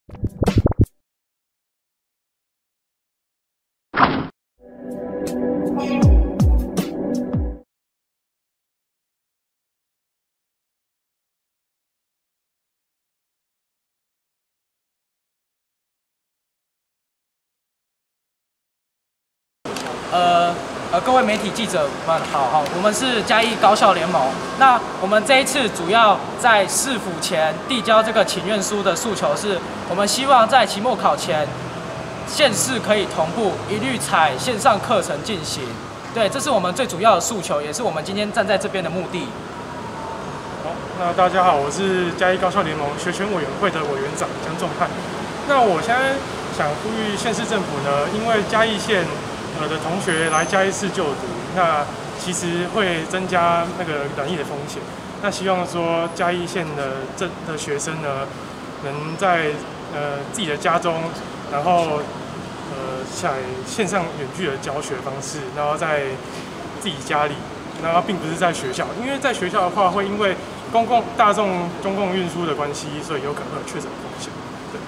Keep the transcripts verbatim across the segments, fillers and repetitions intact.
呃呃，各位媒体记者们好哈，我们是嘉义高校联盟。那我们这一次主要在市府前递交这个请愿书的诉求是，我们希望在期末考前，县市可以同步一律采线上课程进行。对，这是我们最主要的诉求，也是我们今天站在这边的目的。 好，那大家好，我是嘉义高校联盟学权委员会的委员长江仲汉。那我现在想呼吁县市政府呢，因为嘉义县呃的同学来嘉义市就读，那其实会增加那个染疫的风险。那希望说嘉义县的这的学生呢，能在呃自己的家中，然后呃采线上远距的教学方式，然后在自己家里，然后并不是在学校，因为在学校的话，会因为公共大众公共运输的关系，所以有可能会有确诊风险。对。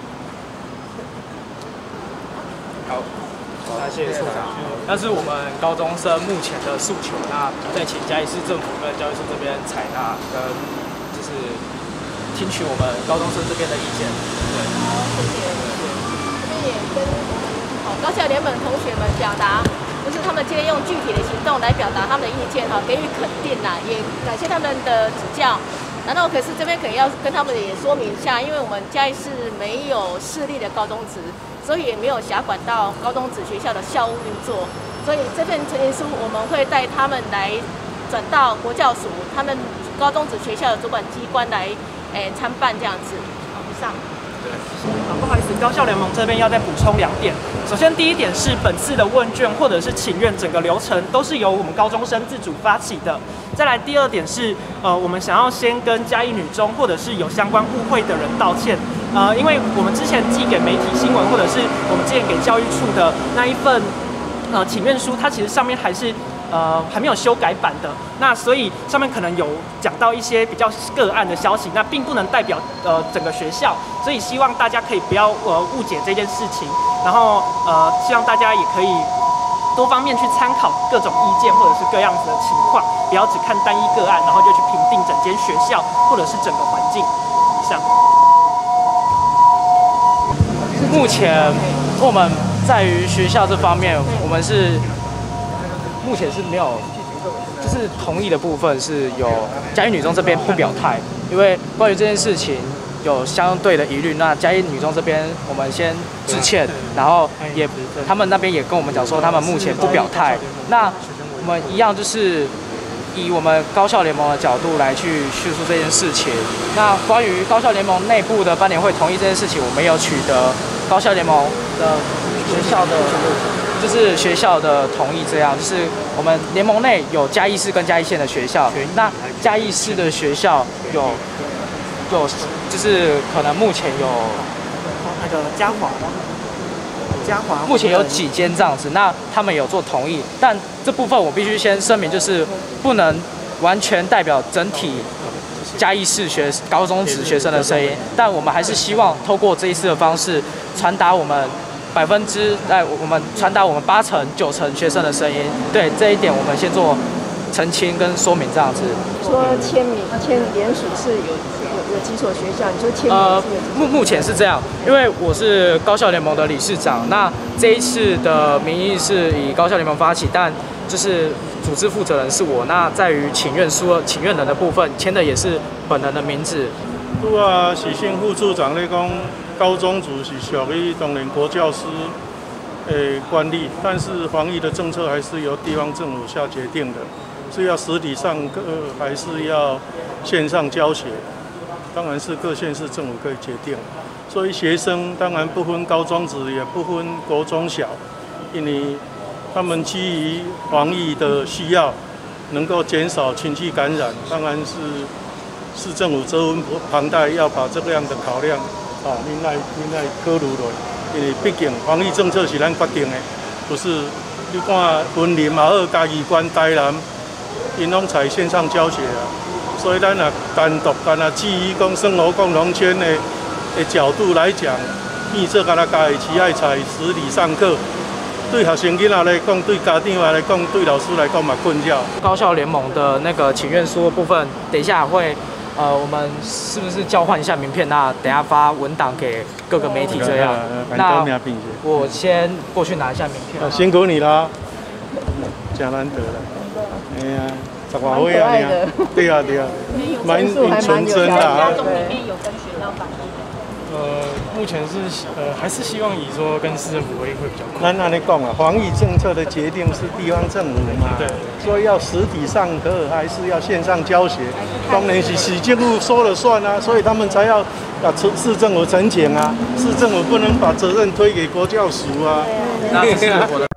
好。那谢谢处长。那是我们高中生目前的诉求，那再请嘉义市政府跟教育处这边采纳，跟就是听取我们高中生这边的意见。对。 好，谢谢。这边也跟我们好高校联盟同学们表达，就是他们今天用具体的行动来表达他们的意见哈，给予肯定啦，也感谢他们的指教。然后，可是这边可能要跟他们也说明一下，因为我们嘉义市没有市立的高中职。所以也没有辖管到高中职学校的校务运作，所以这份陈情书我们会带他们来转到国教署，他们高中职学校的主管机关来诶参办这样子。好，以上。 对，啊，不好意思，高校联盟这边要再补充两点。首先，第一点是本次的问卷或者是请愿整个流程都是由我们高中生自主发起的。再来，第二点是，呃，我们想要先跟嘉义女中或者是有相关误会的人道歉。呃，因为我们之前寄给媒体新闻，或者是我们之前给教育处的那一份呃请愿书，它其实上面还是呃还没有修改版的。那所以上面可能有讲到一些比较个案的消息，那并不能代表呃整个学校，所以希望大家可以不要呃误解这件事情，然后呃希望大家也可以多方面去参考各种意见或者是各样子的情况，不要只看单一个案，然后就去评定整间学校或者是整个环境。以上。 目前我们在于学校这方面，我们是目前是没有，就是同意的部分是有嘉义女中这边不表态，因为关于这件事情有相对的疑虑。那嘉义女中这边我们先致歉，然后也他们那边也跟我们讲说，他们目前不表态。那我们一样就是以我们高校联盟的角度来去叙述这件事情。那关于高校联盟内部的班联会同意这件事情，我们有取得高校联盟的学校的，就是学校的同意，这样就是我们联盟内有嘉义市跟嘉义县的学校，那嘉义市的学校有有就是可能目前有那个嘉华。嘉华目前有几间这样子，那他们有做同意，但这部分我必须先声明，就是不能完全代表整体嘉义市学高中职学生的声音，但我们还是希望透过这一次的方式传达我们百分之哎，我们传达我们八成九成学生的声音。对这一点，我们先做澄清跟说明这样子。 说签名签联署是有有有几所学校？你说签名呃， 是有几所？ 目目前是这样，因为我是高校联盟的理事长，那这一次的名义是以高校联盟发起，但就是组织负责人是我。那在于请愿书、请愿人的部分，签的也是本人的名字。 拄啊，许姓副处长咧讲，高中组是属于当然国教师诶管理，但是防疫的政策还是由地方政府下决定的，是要实体上课还是要线上教学，当然是各县市政府可以决定。所以学生当然不分高中职，也不分国中小，因为他们基于防疫的需要，能够减少群聚感染，当然是市政府责无旁贷，要把这样的考量啊，您来您来考虑落。因为毕竟防疫政策是咱决定的，不是你看云林嘛好，嘉义县、台南，因拢采线上教学啊，所以咱啊单独干啊基于讲生活共同圈的的角度来讲， 变做敢若家己饲爱菜实体上课，对学生囡仔来讲，对家长来讲，对老师来讲嘛困扰。 高校联盟的那个请愿书的部分，等一下会。呃，我们是不是交换一下名片？那等一下发文档给各个媒体这样。那我先过去拿一下名片。 辛苦你啦，真难得了。哎呀，十外岁啊，对啊对啊，蛮纯真的啊。 家中里面有跟学校反映。 呃，目前是呃还是希望以说跟市政府会会比较快。 咱按你讲啊，防疫政策的决定是地方政府嘛， 对， 所以要实体上课还是要线上教学，当然是市政府说了算啊，所以他们才要啊市政府申请啊，市政府不能把责任推给国教署啊。 那这是我的